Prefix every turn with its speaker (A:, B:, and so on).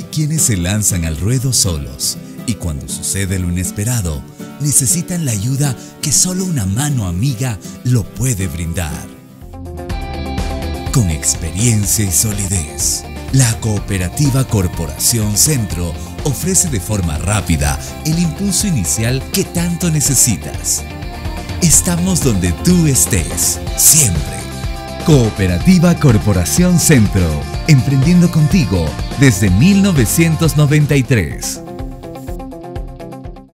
A: quienes se lanzan al ruedo solos y cuando sucede lo inesperado, necesitan la ayuda que solo una mano amiga lo puede brindar. Con experiencia y solidez, la Cooperativa Corporación Centro ofrece de forma rápida el impulso inicial que tanto necesitas. Estamos donde tú estés, siempre. Cooperativa Corporación Centro, emprendiendo contigo desde 1993.